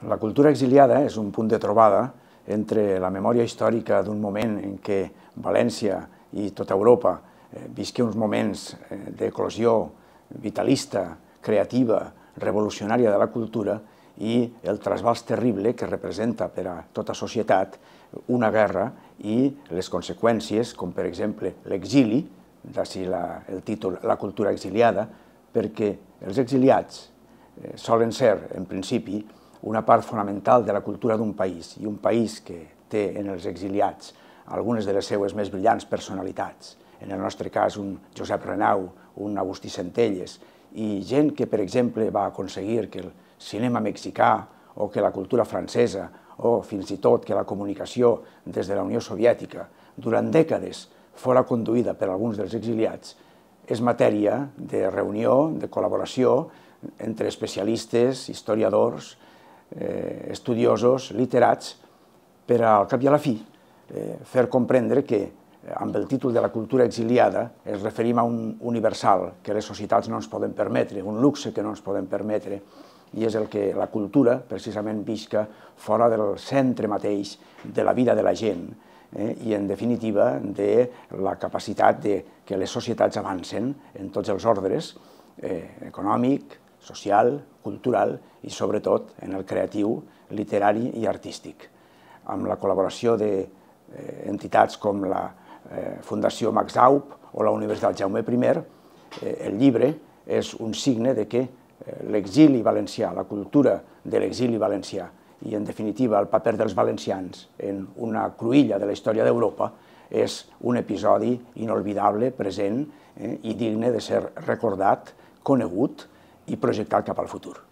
La cultura exiliada és un punt de trobada entre la memòria històrica d'un moment en què València i tota Europa visqué uns moments d'eclosió vitalista, creativa, revolucionària de la cultura i el trasbals terrible que representa per a tota societat una guerra i les conseqüències, com per exemple l'exili, d'ací el títol La cultura exiliada, perquè els exiliats solen ser, en principi, una part fonamental de la cultura d'un país, i un país que té en els exiliats algunes de les seues més brillants personalitats, en el nostre cas un Josep Renau, un Agustí Centelles, i gent que, per exemple, va aconseguir que el cinema mexicà o que la cultura francesa o fins i tot que la comunicació des de la Unió Soviètica durant dècades fora conduïda per alguns dels exiliats, és matèria de reunió, de col·laboració entre especialistes, historiadors, estudiosos, literats, per al cap i a la fi fer comprendre que amb el títol de la cultura exiliada ens referim a un universal que les societats no ens poden permetre, un luxe que no ens poden permetre, i és el que la cultura precisament visca fora del centre mateix de la vida de la gent i, en definitiva, de la capacitat que les societats avancen en tots els ordres, econòmic, social, cultural i, sobretot, en el creatiu, literari i artístic. Amb la col·laboració d'entitats com la Fundació Max Aub o la Universitat Jaume I, el llibre és un signe de que l'exili valencià, la cultura de l'exili valencià i, en definitiva, el paper dels valencians en una cruïlla de la història d'Europa és un episodi inolvidable, present i digne de ser recordat, conegut i projectat cap al futur.